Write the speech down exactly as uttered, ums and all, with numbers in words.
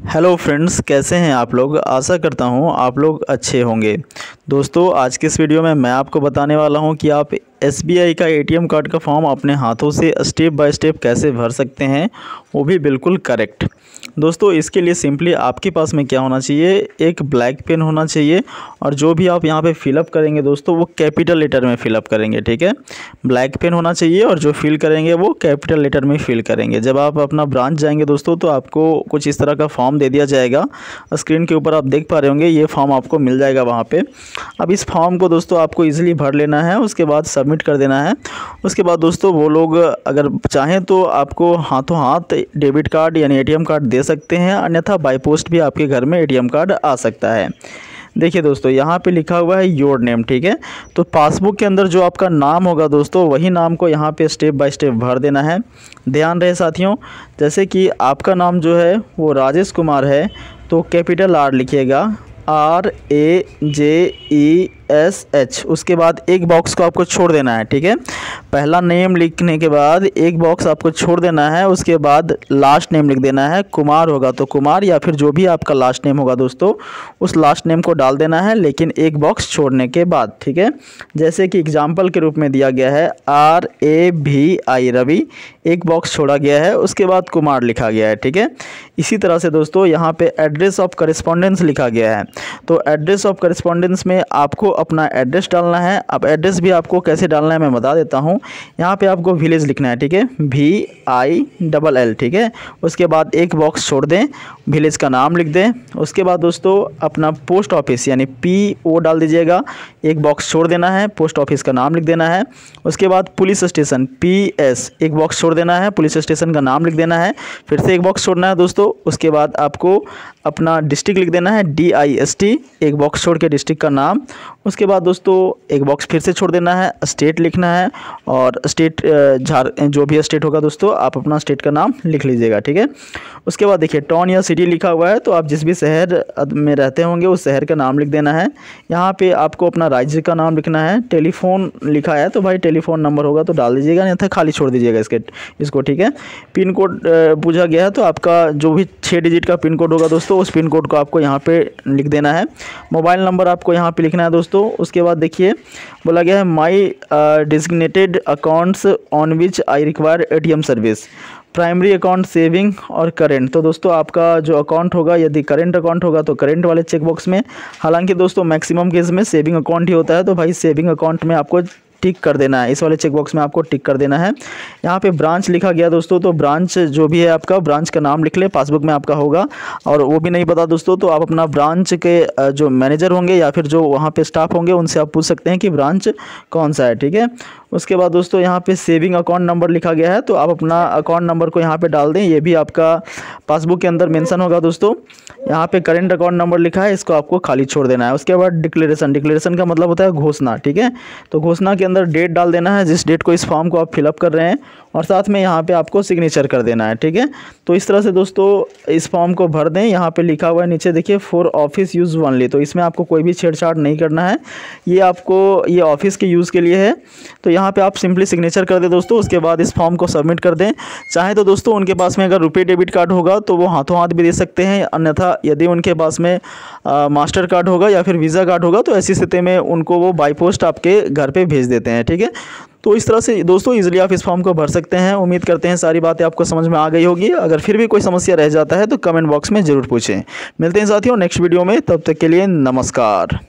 Hello friends, कैसे हैं आप लोग। आशा करता हूं आप लोग अच्छे होंगे। दोस्तों, आज के इस वीडियो में मैं आपको बताने वाला हूं कि आप एस बी आई का ए टी एम कार्ड का फॉर्म अपने हाथों से स्टेप बाय स्टेप कैसे भर सकते हैं, वो भी बिल्कुल करेक्ट। दोस्तों, इसके लिए सिंपली आपके पास में क्या होना चाहिए, एक ब्लैक पेन होना चाहिए और जो भी आप यहाँ पे फिलअप करेंगे दोस्तों वो कैपिटल लेटर में फिलअप करेंगे। ठीक है, ब्लैक पेन होना चाहिए और जो फिल करेंगे वो कैपिटल लेटर में फिल करेंगे। जब आप अपना ब्रांच जाएंगे दोस्तों तो आपको कुछ इस तरह का फॉर्म दे दिया जाएगा। स्क्रीन के ऊपर आप देख पा रहे होंगे, ये फॉर्म आपको मिल जाएगा वहाँ पे। अब इस फॉर्म को दोस्तों आपको ईजिली भर लेना है, उसके बाद सबमिट कर देना है। उसके बाद दोस्तों वो लोग अगर चाहें तो आपको हाथों हाथ डेबिट कार्ड यानी ए टी एम कार्ड दे सकते हैं, अन्यथा बाय पोस्ट भी आपके घर में ए टी एम कार्ड आ सकता है। देखिए दोस्तों, यहाँ पे लिखा हुआ है योर नेम। ठीक है, तो पासबुक के अंदर जो आपका नाम होगा दोस्तों वही नाम को यहाँ पे स्टेप बाय स्टेप भर देना है। ध्यान रहे साथियों, जैसे कि आपका नाम जो है वो राजेश कुमार है तो कैपिटल आर लिखिएगा, R A J E S H. उसके बाद एक बॉक्स को आपको छोड़ देना है। ठीक है, पहला नेम लिखने के बाद एक बॉक्स आपको छोड़ देना है। उसके बाद लास्ट नेम लिख देना है। कुमार होगा तो कुमार या फिर जो भी आपका लास्ट नेम होगा दोस्तों उस लास्ट नेम को डाल देना है, लेकिन एक बॉक्स छोड़ने के बाद। ठीक है, जैसे कि एग्जाम्पल के रूप में दिया गया है आर ए भी आई रवि, एक बॉक्स छोड़ा गया है, उसके बाद कुमार लिखा गया है। ठीक है, इसी तरह से दोस्तों यहाँ पे एड्रेस ऑफ करेस्पॉन्डेंस लिखा गया है, तो एड्रेस ऑफ करेस्पॉन्डेंस में आपको अपना एड्रेस डालना है। अब एड्रेस भी आपको कैसे डालना है मैं बता देता हूँ। यहाँ पे आपको विलेज लिखना है। ठीक है, वी आई डबल एल। ठीक है, उसके बाद एक बॉक्स छोड़ दें, विलेज का नाम लिख दें। उसके बाद दोस्तों अपना पोस्ट ऑफिस यानी पी ओ डाल दीजिएगा, एक बॉक्स छोड़ देना है, पोस्ट ऑफिस का नाम लिख देना है। उसके बाद पुलिस स्टेशन पी एस, एक बॉक्स छोड़ देना है, पुलिस स्टेशन का नाम लिख देना है, फिर से एक बॉक्स छोड़ना है दोस्तों। उसके बाद आपको अपना डिस्ट्रिक्ट लिख देना है, डी आई एस टी, एक बॉक्स छोड़ के डिस्ट्रिक्ट का नाम। उसके बाद दोस्तों एक बॉक्स फिर से छोड़ देना है, स्टेट लिखना है और स्टेट झार जो भी स्टेट होगा दोस्तों आप अपना स्टेट का नाम लिख लीजिएगा। ठीक है, उसके बाद देखिए टाउन या सिटी लिखा हुआ है तो आप जिस भी शहर में रहते होंगे उस शहर का नाम लिख देना है। यहाँ पे आपको अपना राज्य का नाम लिखना है। टेलीफोन लिखा है तो भाई टेलीफोन नंबर होगा तो डाल दीजिएगा, नहीं तो खाली छोड़ दीजिएगा इसके इसको। ठीक है, पिन कोड पूछा गया है तो आपका जो भी छः डिजिट का पिन कोड होगा दोस्तों उस पिन कोड को आपको यहाँ पे लिख देना है। मोबाइल नंबर आपको यहाँ पे लिखना है दोस्तों। उसके बाद देखिए बोला गया है my designated accounts on which I require A T M service, primary account, saving और करेंट। तो दोस्तों आपका जो अकाउंट होगा, यदि करेंट अकाउंट होगा तो करेंट वाले चेक बॉक्स में, हालांकि दोस्तों मैक्सिमम केस में सेविंग अकाउंट ही होता है तो भाई सेविंग अकाउंट में आपको टिक कर देना है, इस वाले चेक बॉक्स में आपको टिक कर देना है। यहाँ पे ब्रांच लिखा गया दोस्तों, तो ब्रांच जो भी है आपका ब्रांच का नाम लिख ले, पासबुक में आपका होगा। और वो भी नहीं पता दोस्तों तो आप अपना ब्रांच के जो मैनेजर होंगे या फिर जो वहाँ पे स्टाफ होंगे उनसे आप पूछ सकते हैं कि ब्रांच कौन सा है। ठीक है, उसके बाद दोस्तों यहाँ पे सेविंग अकाउंट नंबर लिखा गया है तो आप अपना अकाउंट नंबर को यहाँ पे डाल दें, ये भी आपका पासबुक के अंदर मेंशन होगा दोस्तों। यहाँ पे करेंट अकाउंट नंबर लिखा है, इसको आपको खाली छोड़ देना है। उसके बाद डिक्लेरेशन, डिक्लेरेशन का मतलब होता है घोषणा। ठीक है, तो घोषणा के अंदर डेट डाल देना है, जिस डेट को इस फॉर्म को आप फिलअप कर रहे हैं, और साथ में यहाँ पे आपको सिग्नेचर कर देना है। ठीक है, तो इस तरह से दोस्तों इस फॉर्म को भर दें। यहाँ पे लिखा हुआ है नीचे देखिए फॉर ऑफिस यूज़ ओनली, तो इसमें आपको कोई भी छेड़छाड़ नहीं करना है, ये आपको ये ऑफिस के यूज़ के लिए है। तो यहाँ पे आप सिंपली सिग्नेचर कर दें दोस्तों, उसके बाद इस फॉर्म को सबमिट कर दें। चाहे तो दोस्तों उनके पास में अगर रुपये डेबिट कार्ड होगा तो वो हाथों हाथ भी दे सकते हैं, अन्यथा यदि उनके पास में आ, मास्टर कार्ड होगा या फिर वीज़ा कार्ड होगा तो ऐसी स्थिति में उनको वो बाई पोस्ट आपके घर पे भेज देते हैं। ठीक है, तो इस तरह से दोस्तों इजीली आप इस फॉर्म को भर सकते हैं। उम्मीद करते हैं सारी बातें आपको समझ में आ गई होगी। अगर फिर भी कोई समस्या रह जाता है तो कमेंट बॉक्स में ज़रूर पूछें। मिलते हैं साथियों नेक्स्ट वीडियो में, तब तक के लिए नमस्कार।